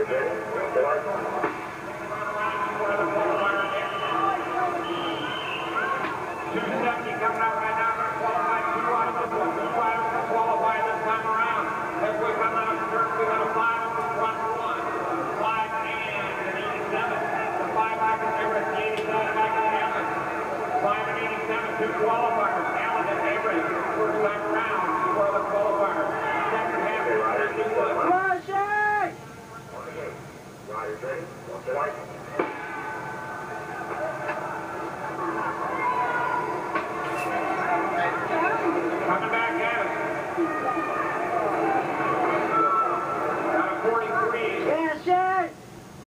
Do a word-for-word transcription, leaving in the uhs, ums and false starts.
seventy coming out right now. They're qualified two out of the book. The riders are qualified this time around. As we come out of turn, we got a five up in front one. Five and an eighty-seven. The five back in Everett, the eighty-seven back in Hammond. Five and eighty-seven, two qualifiers. Allen and Everett, first time around, two are the qualifiers. Second half is fifty-one. Rushing! Riders ready. One, two,